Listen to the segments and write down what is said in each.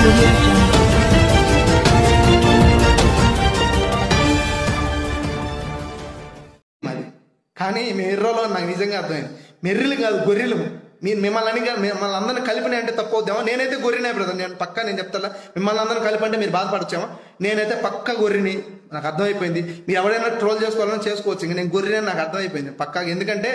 Audio Jungle. కానీ మెర్రలో నాకు నిజంగా అర్థమైంది. మెర్రిలు కాదు గొర్రెలు. మిమ్మల్ని అందరిని కలిపిన అంటే తప్పవుద్దామా? నేనైతే గొర్రెనే బ్రదర్. నేను పక్కా నేను చెప్తా, మిమ్మల్ని అందరిని కలిపంటే మీరు బాధపడచ్చామా? నేనైతే పక్క గొర్రెని, నాకు అర్థమైపోయింది. మీరు ఎవరైనా ట్రోల్ చేసుకోవాలని చేసుకోవచ్చు, ఇంకా నేను గొర్రెని నాకు అర్థమైపోయింది పక్కాగా. ఎందుకంటే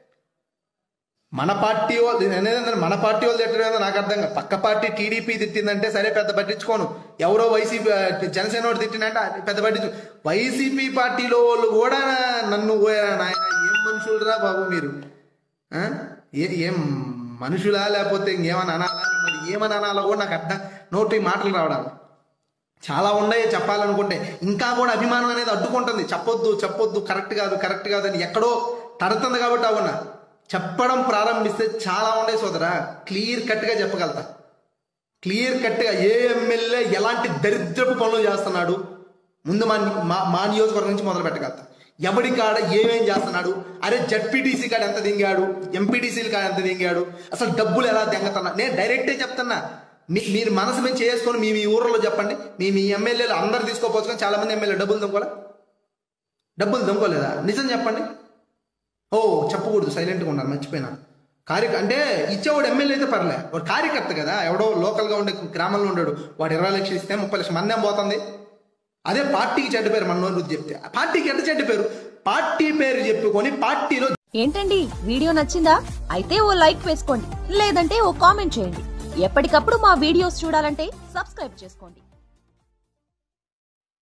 మన పార్టీ వాళ్ళు తిట్టడం నాకు అర్థం కాదు. పక్క పార్టీ టీడీపీ తిట్టిందంటే సరే పెద్ద పట్టించుకోను. ఎవరో వైసీపీ జనసేన వాడు తిట్టినంటే పెద్ద పట్టించు. వైసీపీ పార్టీలో వాళ్ళు కూడా నన్ను నాయన ఏం మనుషులరా బాబు మీరు, ఏం మనుషులా లేకపోతే ఇంకేమని అనాలా? మరి ఏమని అనాలో కూడా నాకు అర్థం, నోటి మాటలు రావడాలి. చాలా ఉన్నాయి చెప్పాలనుకుంటే, ఇంకా కూడా అభిమానం అనేది అడ్డుకుంటుంది. చెప్పొద్దు కరెక్ట్ కాదు అని ఎక్కడో తడుతుంది. కాబట్టి అవునా చెప్పడం ప్రారంభిస్తే చాలా ఉండే సోదరా. క్లియర్ కట్గా చెప్పగలుగుతా. క్లియర్ కట్గా ఏ ఎమ్మెల్యే ఎలాంటి దరిద్రపు పనులు చేస్తున్నాడు ముందు మా నియోజకవర్గం నుంచి మొదలు పెట్టగలుగుతా. ఎవడి కాడ ఏమేం చేస్తున్నాడు, అరే జడ్పీటీసీ కాడ ఎంత దింగాడు, ఎంపీటీసీల కాడ ఎంత దింగాడు, అసలు డబ్బులు ఎలా దింగతున్నా. నేను డైరెక్టే చెప్తున్నా. మీరు మనసు మీద చేసుకొని మీ ఊర్లో చెప్పండి. మీ ఎమ్మెల్యేలు అందరు తీసుకోపోవచ్చు, కానీ చాలా మంది ఎమ్మెల్యే డబ్బులు దొంగలేదా? నిజం చెప్పండి. చెప్పకూడదు, సైలెంట్గా ఉన్నారు, మర్చిపోయినా. అంటే ఇచ్చేవాడు ఎమ్మెల్యే అయితే పర్లే, వాడు కార్యకర్త కదా. ఎవడో లోకల్గా ఉండే గ్రామంలో ఉండేడు, వాడు 20 లక్షలు ఇస్తే 30 లక్షలు మందేం పోతుంది. అదే పార్టీకి చెడ్డ పేరు మన నోరు చెప్తే. పార్టీకి ఎంత చెడ్డ పేరు, పార్టీ పేరు చెప్పుకొని పార్టీలో. ఏంటండి వీడియో నచ్చిందా? అయితే ఓ లైక్ వేసుకోండి, లేదంటే ఓ కామెంట్ చేయండి. ఎప్పటికప్పుడు మా వీడియోస్ చూడాలంటే సబ్స్క్రైబ్ చేసుకోండి.